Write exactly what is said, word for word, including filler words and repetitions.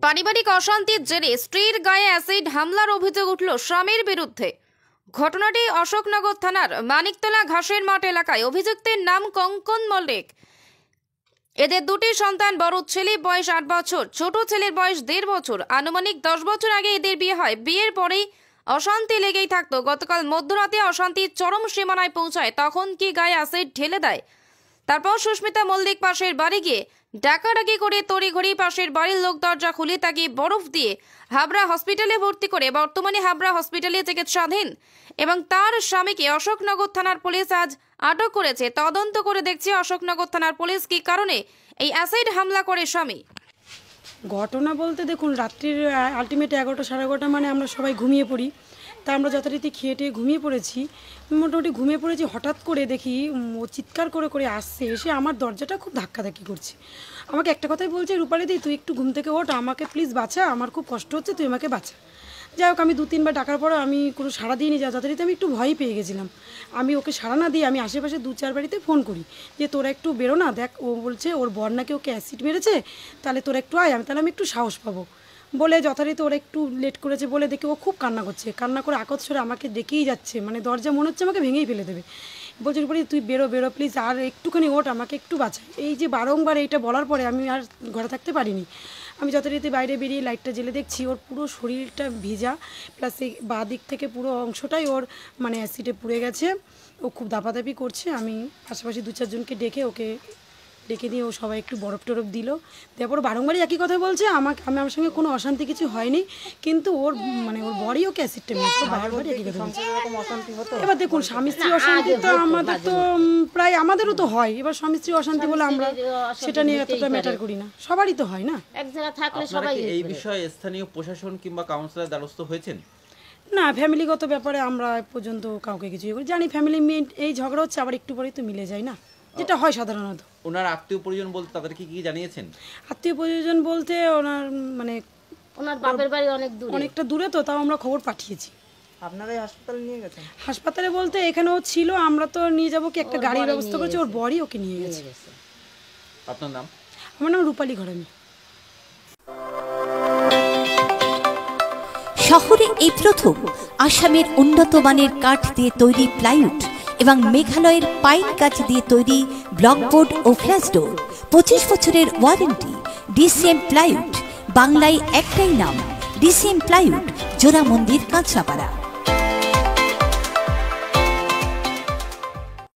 পারিবারিক অশান্তির জেরে স্ত্রীর গায়ে অ্যাসিড হামলার অভিযোগ উঠল স্বামীর বিরুদ্ধে। ঘটনাটি অশোকনগর থানার মানিকতলা ঘাসের মাঠ এলাকায়। অভিযুক্তের নাম কঙ্কন মল্লিক। এদের দুটি সন্তান, বড় ছেলে বয়স আট বছর, ছোট ছেলের বয়স দেড় বছর। আনুমানিক দশ বছর আগে এদের বিয়ে হয়। বিয়ের পরেই অশান্তি লেগেই থাকতো। গতকাল মধ্যরাতে অশান্তির চরম সীমানায় পৌঁছায়, তখন কি গায়ে অ্যাসিড ঢেলে দেয়। তারপর সুস্মিতা মল্লিক পাশের বাড়ি গিয়ে ডাকাডাকি করে তড়িঘড়ি পাশের বাড়ির লোক দরজা খুলে তাকে বরফ দিয়ে হাবড়া হসপিটালে ভর্তি করে বর্তমানে হাবড়া হসপিটালে চিকিৎসাধীন। এবং তার স্বামীকে অশোকনগর থানার পুলিশ আজ আটক করেছে। তদন্ত করে দেখছে অশোকনগর থানার পুলিশ কি কারণে এই অ্যাসিড হামলা করে স্বামী। ঘটনা বলতে দেখুন, রাত্রির আলটিমেট এগারোটা সাড়ে এগারোটা মানে আমরা সবাই ঘুমিয়ে পড়ি। তা আমরা যথারীতি খেয়ে টেয়ে ঘুমিয়ে পড়েছি। মোটামুটি ঘুমিয়ে পড়েছি, হঠাৎ করে দেখি ও চিৎকার করে করে আসছে, এসে আমার দরজাটা খুব ধাক্কাধাক্কি করছে। আমাকে একটা কথাই বলছে, রূপালি দি তুই একটু ঘুম থেকে ওঠ, আমাকে প্লিজ বাঁচা, আমার খুব কষ্ট হচ্ছে, তুই আমাকে বাঁচা। যাই হোক, আমি দু তিনবার ডাকার পরে আমি কোনো সাড়া দিইনি। যা যথারীতি আমি একটু ভয়ই পেয়ে গেছিলাম। আমি ওকে সাড়া না দিয়ে আমি আশেপাশে দু চার বাড়িতে ফোন করি যে তোরা একটু বেরো না, দেখ ও বলছে ওর বর নাকি ওকে অ্যাসিড মেরেছে, তাহলে তোরা একটু আয়, আমি তাহলে আমি একটু সাহস পাবো বলে যথারীতি ওরা একটু লেট করেছে বলে দেখি ও খুব কান্না করছে। কান্না করে আকত সরে আমাকে ডেকেই যাচ্ছে, মানে দরজা মনে হচ্ছে আমাকে ভেঙেই ফেলে দেবে। বলছে রূপালি তুই বেরো বেরো প্লিজ, আর একটুখানি ওঠ, আমাকে একটু বাঁচা। এই যে বারংবার এইটা বলার পরে আমি আর ঘরে থাকতে পারিনি। আমি যথারীতি বাইরে বেরিয়ে লাইটটা জ্বেলে দেখছি ওর পুরো শরীরটা ভিজা, প্লাস এই বাঁ দিক থেকে পুরো অংশটাই ওর মানে অ্যাসিডে পুড়ে গেছে। ও খুব দাপাদাপি করছে। আমি পাশাপাশি দু চারজনকে ডেকে ওকে ডেকে দিয়ে ও সবাই একটু বরফ টরফ দিল। তারপর বারংবারই একই কথা বলছে, আমাকে আমি আমার সঙ্গে কোনো অশান্তি কিছু হয়নি, কিন্তু ওর মানে ওর বড়ি ওকে অ্যাসিডটা মেরেছে। বারংবারই একই কথা বলছে। এবার দেখুন, স্বামী স্ত্রী অশান্তি তো আমাদের তো প্রায় আমাদেরও তো হয়। এবার স্বামী স্ত্রী অশান্তি বলে আমরা সেটা নিয়ে এতটা ম্যাটার করি না, সবারই তো হয় না। এক জায়গা থাকলে সবাই এই বিষয়ে স্থানীয় প্রশাসন কিংবা কাউন্সিলর দ্বারস্থ হয়েছেন? না, ফ্যামিলিগত ব্যাপারে আমরা পর্যন্ত কাউকে কিছু করি জানি। ফ্যামিলি এই ঝগড়া হচ্ছে, আবার একটু পরেই তো মিলে যায় না, যেটা হয় সাধারণত। ওনার আত্মীয় পরিজন বলতে তাদেরকে কি জানিয়েছেন? আত্মীয় পরিজন বলতে ওনার মানে ওনার বাপের বাড়ি অনেক দূরে, অনেকটা দূরে, তো তাও আমরা খবর পাঠিয়েছি। আপনারা এই হাসপাতালে নিয়ে গেছেন? হাসপাতালে বলতে এখানেও ছিল, আমরা তো নিয়ে যাবো কি একটা গাড়ির ব্যবস্থা করেছি, ওর বড়ি ওকে নিয়ে গেছে। আপনার নাম? আমার নাম রূপালী ঘরামি। শহরে এই প্রথম আসামের উন্নত মানের কাঠ দিয়ে তৈরি প্লাইউড এবং মেঘালয়ের পাইন কাঠ দিয়ে তৈরি ব্লকবোর্ড ও ফ্ল্যাশ ডোর। পঁচিশ বছরের ওয়ারেন্টি। ডিসিএম প্লাইউড, বাংলায় একটাই নাম, ডিসিএম প্লাইউড, জোড়া মন্দির, কাঁচরাপাড়া।